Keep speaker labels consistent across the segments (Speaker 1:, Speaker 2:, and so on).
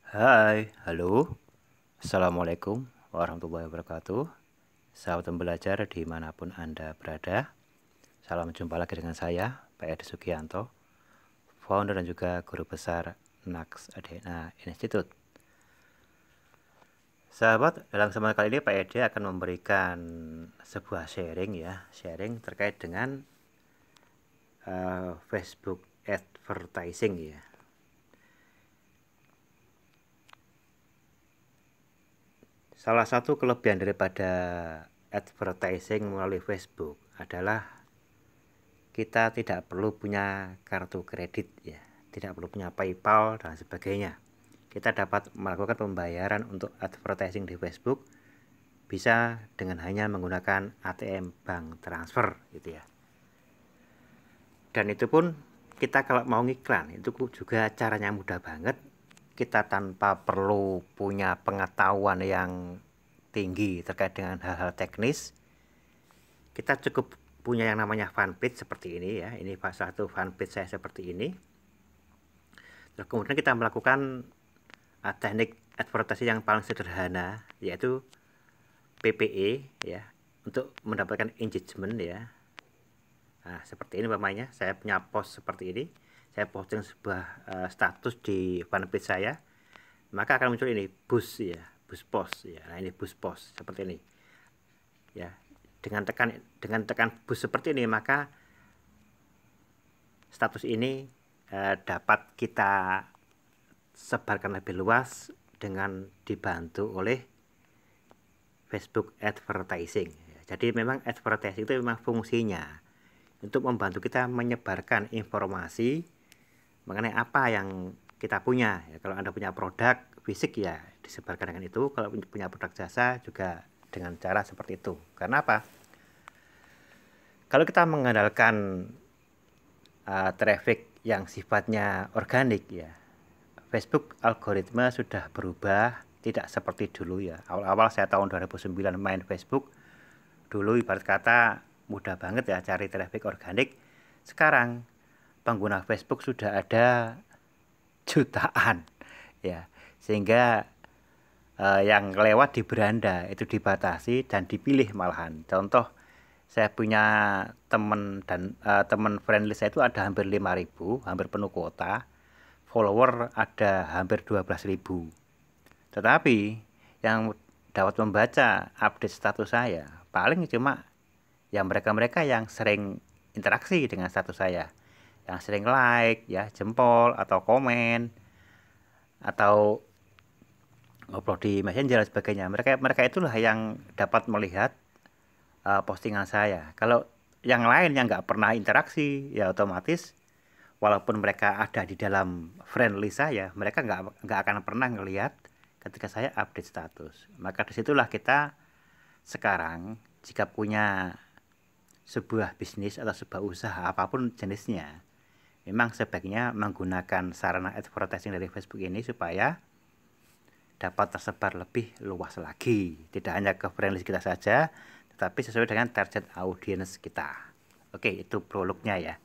Speaker 1: Hai, halo. Assalamualaikum warahmatullahi wabarakatuh. Sahabat pembelajar dimanapun Anda berada. Salam jumpa lagi dengan saya, Pak Edi Sugianto, founder dan juga guru besar NAKS ADNA Institute. Sahabat, dalam kesempatan kali ini Pak Edi akan memberikan sebuah sharing terkait dengan Facebook advertising ya. Salah satu kelebihan daripada advertising melalui Facebook adalah kita tidak perlu punya kartu kredit ya, tidak perlu punya PayPal dan sebagainya. Kita dapat melakukan pembayaran untuk advertising di Facebook bisa dengan hanya menggunakan ATM bank transfer gitu ya. Dan itu pun kita kalau mau ngiklan itu juga caranya mudah banget. Kita tanpa perlu punya pengetahuan yang tinggi terkait dengan hal-hal teknis. Kita cukup punya yang namanya fanpage seperti ini ya. Ini salah satu fanpage saya seperti ini. Terus kemudian kita melakukan teknik advertising yang paling sederhana, yaitu PPE ya, untuk mendapatkan engagement ya. Nah, seperti ini umpamanya, saya punya post seperti ini. Saya posting sebuah status di fanpage saya, maka akan muncul ini boost ya, boost post ya. Nah, ini boost post seperti ini. Ya, dengan tekan boost seperti ini, maka status ini dapat kita sebarkan lebih luas dengan dibantu oleh Facebook advertising. Jadi memang advertising itu memang fungsinya untuk membantu kita menyebarkan informasi mengenai apa yang kita punya. Ya, kalau Anda punya produk fisik ya disebarkan dengan itu. Kalau punya produk jasa juga dengan cara seperti itu. Karena apa? Kalau kita mengandalkan traffic yang sifatnya organik ya, Facebook algoritma sudah berubah, tidak seperti dulu ya. Awal-awal saya tahun 2009 main Facebook, dulu ibarat kata mudah banget ya cari traffic organik. Sekarang pengguna Facebook sudah ada jutaan ya. Sehingga yang lewat di beranda itu dibatasi dan dipilih malahan. Contoh, saya punya teman dan teman friendly saya itu ada hampir 5.000, hampir penuh kuota. Follower ada hampir 12.000. Tetapi yang dapat membaca update status saya paling cuma yang mereka-mereka yang sering interaksi dengan status saya, yang sering like ya, jempol atau komen atau ngobrol di messenger dan sebagainya. Mereka itulah yang dapat melihat postingan saya. Kalau yang lain yang nggak pernah interaksi ya otomatis walaupun mereka ada di dalam friendly saya, mereka nggak akan pernah ngelihat ketika saya update status. Maka disitulah kita sekarang jika punya sebuah bisnis atau sebuah usaha apapun jenisnya, memang sebaiknya menggunakan sarana advertising dari Facebook ini supaya dapat tersebar lebih luas lagi. Tidak hanya ke friendly kita saja, tetapi sesuai dengan target audience kita. Oke, itu prolognya ya.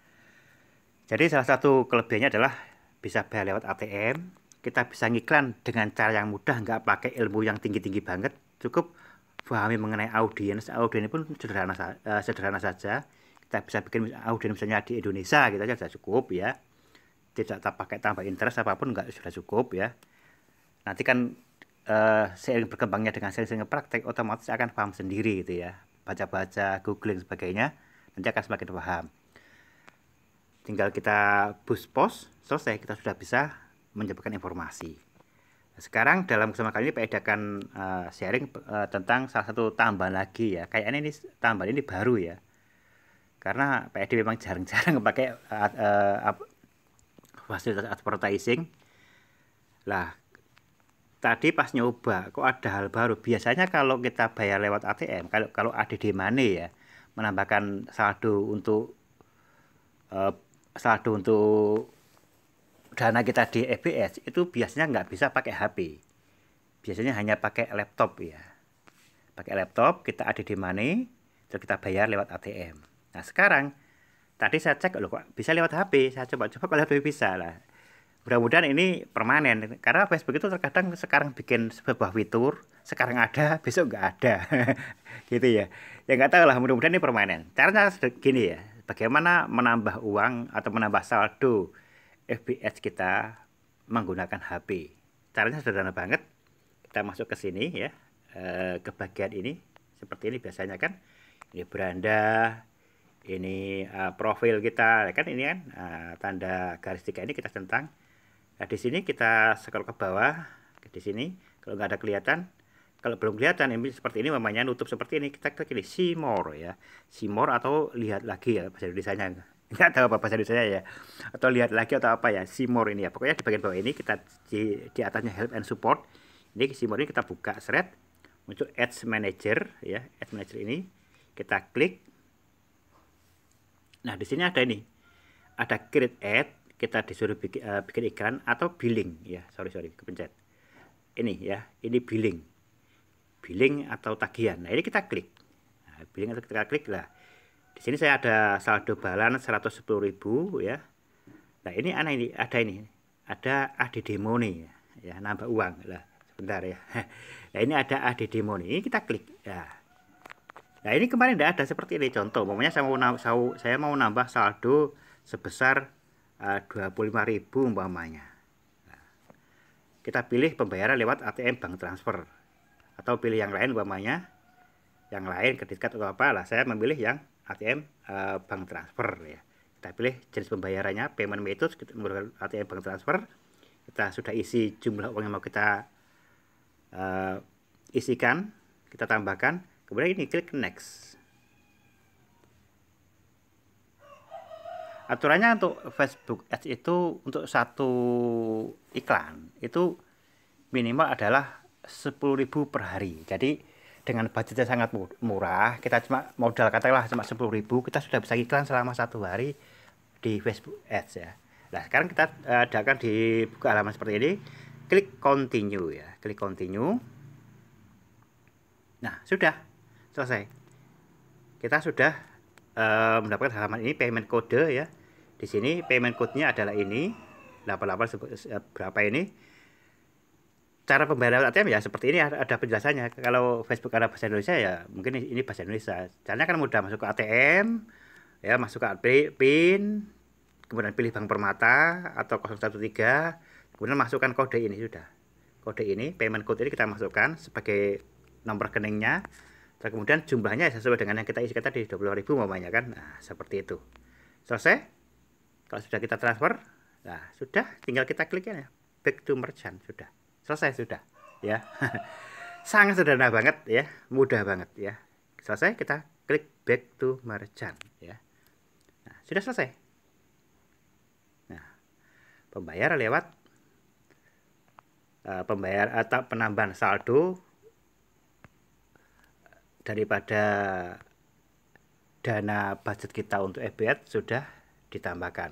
Speaker 1: Jadi salah satu kelebihannya adalah bisa bayar lewat ATM. Kita bisa ngiklan dengan cara yang mudah, nggak pakai ilmu yang tinggi-tinggi banget. Cukup pahami mengenai audiens. Audiens pun sederhana saja. Kita bisa bikin audiens misalnya di Indonesia gitu aja sudah cukup ya. Tidak pakai tambah interest apapun nggak sudah cukup ya. Nanti kan seiring berkembangnya dengan sering-sering praktek otomatis akan paham sendiri gitu ya. Baca-baca, googling sebagainya, nanti akan semakin paham. Tinggal kita boost post, selesai kita sudah bisa menyebarkan informasi. Sekarang dalam kesempatan kali ini Pak Edi akan sharing tentang salah satu tambahan lagi ya. Kayaknya ini tambahan ini baru ya. Karena Pak Edi memang jarang-jarang pakai fasilitas advertising. Lah, tadi pas nyoba kok ada hal baru. Biasanya kalau kita bayar lewat ATM, kalau ADD Money ya, menambahkan saldo untuk dana kita di EBS itu biasanya nggak bisa pakai HP. Biasanya hanya pakai laptop ya. Pakai laptop kita ADD Money, terus kita bayar lewat ATM. Nah sekarang tadi saya cek loh kok bisa lewat HP. Saya coba-coba kalau HP bisa lah. Mudah-mudahan ini permanen, karena Facebook itu terkadang sekarang bikin sebuah fitur, sekarang ada, besok nggak ada, gitu ya. Ya nggak tahu lah, mudah-mudahan ini permanen. Caranya gini ya, bagaimana menambah uang atau menambah saldo FBS kita menggunakan HP. Caranya sederhana banget. Kita masuk ke sini ya, ke bagian ini, seperti ini biasanya kan. Ini beranda, ini profil kita, kan ini kan tanda garis 3 ini kita centang. Nah, di sini kita scroll ke bawah, di sini kalau nggak ada kelihatan, kalau belum kelihatan ini seperti ini, mamanya nutup seperti ini, kita klik ini see more ya, see more atau lihat lagi ya bahasa Indonesia-nya, nggak tahu apa bahasa Indonesia ya, atau lihat lagi atau apa ya, see more ini ya, pokoknya di bagian bawah ini kita di atasnya help and support, ini see more ini kita buka thread, muncul ads manager ya, ads manager ini kita klik. Nah di sini ada ini, ada create ad, kita disuruh bikin iklan atau billing ya, sorry kepencet ini ya, ini billing atau tagihan. Nah ini kita klik, nah, billing atau kita klik lah. Di sini saya ada saldo balance 110.000 ya. Nah ini ada ADD Money ya, nambah uang lah, sebentar ya. Nah ini ada ADD Money, ini kita klik ya. Nah ini kemarin tidak ada seperti ini, contoh umpamanya saya mau nambah saldo sebesar 25.000 umpamanya. Nah, kita pilih pembayaran lewat ATM bank transfer atau pilih yang lain umpamanya, yang lain kredit card atau apa lah. Saya memilih yang ATM bank transfer ya. Kita pilih jenis pembayarannya, payment method, kita menggunakan ATM bank transfer. Kita sudah isi jumlah uang yang mau kita isikan, kita tambahkan, kemudian ini klik next. Aturannya untuk Facebook Ads itu untuk satu iklan itu minimal adalah 10.000 per hari. Jadi dengan budgetnya sangat murah, kita cuma modal katakanlah cuma 10.000, kita sudah bisa iklan selama 1 hari di Facebook Ads ya. Nah sekarang kita akan dibuka halaman seperti ini, klik continue ya, klik continue. Nah sudah selesai, kita sudah mendapatkan halaman ini, payment code ya. Di sini payment code-nya adalah ini 88 berapa ini. Cara pembayaran ATM ya seperti ini, ada penjelasannya. Kalau Facebook ada bahasa Indonesia ya mungkin ini bahasa Indonesia. Caranya kan mudah, masuk ke ATM ya, masuk ke PIN, kemudian pilih Bank Permata atau 013, kemudian masukkan kode ini sudah. Kode ini, payment code ini kita masukkan sebagai nomor rekeningnya. Dan kemudian jumlahnya sesuai dengan yang kita isi tadi 20.000 umpamanya kan. Nah, seperti itu. Selesai. Kalau sudah kita transfer, nah sudah, tinggal kita klik ya, back to merchant, sudah. Selesai sudah, ya. Sangat sederhana banget ya, mudah banget ya. Selesai, kita klik back to merchant ya. Nah, sudah selesai. Nah, pembayaran lewat atau penambahan saldo daripada dana budget kita untuk FBAds sudah ditambahkan.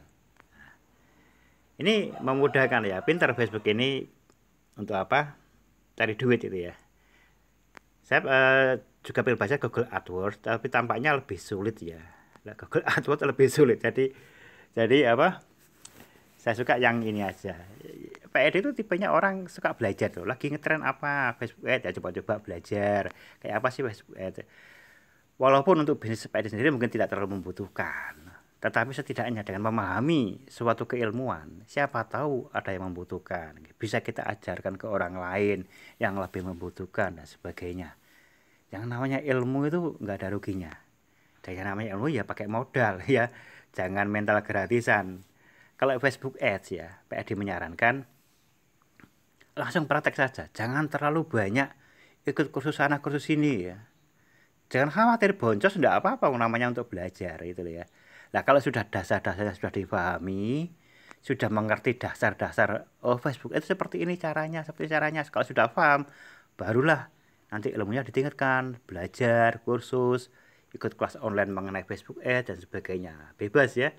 Speaker 1: Ini memudahkan ya, pintar Facebook ini untuk apa? Cari duit itu ya. Saya juga pilih baca Google AdWords, tapi tampaknya lebih sulit ya. Google AdWords lebih sulit. Jadi apa? Saya suka yang ini aja. Pak Edi itu tipenya orang suka belajar tuh. Lagi ngetren apa Facebook Ads ya, coba-coba belajar. Kayak apa sih Facebook Ads? Walaupun untuk bisnis Pak Edi sendiri mungkin tidak terlalu membutuhkan, tetapi setidaknya dengan memahami suatu keilmuan, siapa tahu ada yang membutuhkan. Bisa kita ajarkan ke orang lain yang lebih membutuhkan dan sebagainya. Yang namanya ilmu itu nggak ada ruginya. Dan yang namanya ilmu ya pakai modal ya. Jangan mental gratisan. Kalau Facebook Ads ya, Pak Edi menyarankan langsung praktek saja. Jangan terlalu banyak ikut kursus sana kursus sini ya. Jangan khawatir boncos, enggak apa-apa, namanya untuk belajar gitu ya. Nah kalau sudah dasar-dasarnya sudah dipahami, sudah mengerti dasar-dasar, oh Facebook itu seperti ini caranya, kalau sudah paham, barulah nanti ilmunya ditingkatkan, belajar, kursus, ikut kelas online mengenai Facebook Ads dan sebagainya, bebas ya.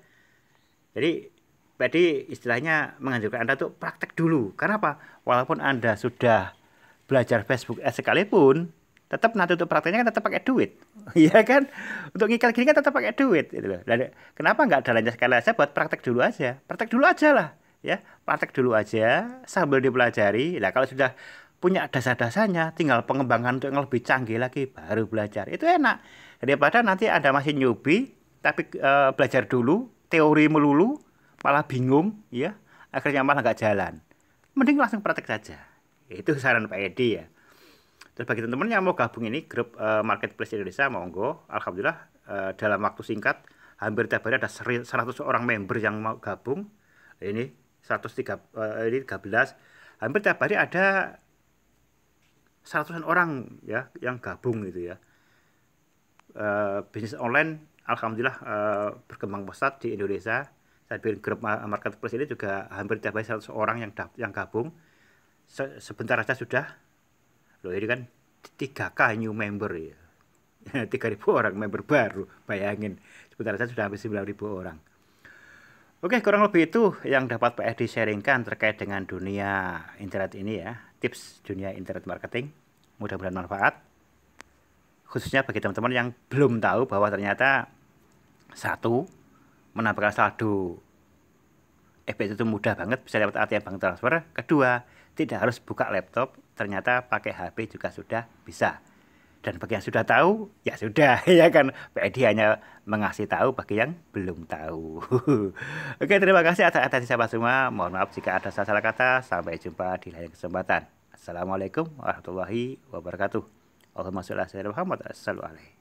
Speaker 1: Jadi istilahnya menganjurkan Anda tuh praktek dulu. Karena apa? Walaupun Anda sudah belajar Facebook Ads sekalipun, tetap nanti untuk prakteknya kan tetap pakai duit. Iya kan? Untuk ngiklan gini kan tetap pakai duit gitu loh. Dan kenapa nggak jalannya sekali aja buat praktek dulu aja? Praktek dulu aja lah. ya, praktek dulu aja sambil dipelajari. Nah, kalau sudah punya dasar-dasarnya, tinggal pengembangan untuk yang lebih canggih lagi baru belajar. Itu enak. Daripada nanti Anda masih newbie tapi belajar dulu teori melulu malah bingung ya, akhirnya malah nggak jalan. Mending langsung praktek saja. Itu saran Pak Edi ya. Terus bagi teman-teman yang mau gabung ini grup Marketplace Indonesia, monggo. Alhamdulillah dalam waktu singkat hampir tiap hari ada 100 orang member yang mau gabung. Ini 103 ini 13. Hampir tiap hari ada 100-an orang ya yang gabung gitu ya. Bisnis online alhamdulillah berkembang pesat di Indonesia. Saya bikin grup Marketplace ini juga hampir tiap hari 100 orang yang gabung. Sebentar saja sudah. Loh ini kan 3K new member ya. 3.000 orang member baru. Bayangin. Sebentar saja sudah hampir 9.000 orang. Oke, kurang lebih itu yang dapat Pak Edi sharingkan terkait dengan dunia internet ini ya. Tips dunia internet marketing. Mudah-mudahan manfaat. Khususnya bagi teman-teman yang belum tahu bahwa ternyata satu, menambahkan saldo FB itu mudah banget, bisa lewat ATM bank transfer. Kedua, tidak harus buka laptop, ternyata pakai HP juga sudah bisa. Dan bagi yang sudah tahu, ya sudah, ya kan. Pak Edi hanya mengasih tahu bagi yang belum tahu. Oke, terima kasih atas atensi sahabat semua. Mohon maaf jika ada salah kata. Sampai jumpa di lain kesempatan. Assalamualaikum warahmatullahi wabarakatuh. Allahumma sholli ala sayyidina Muhammad. Assalamualaikum.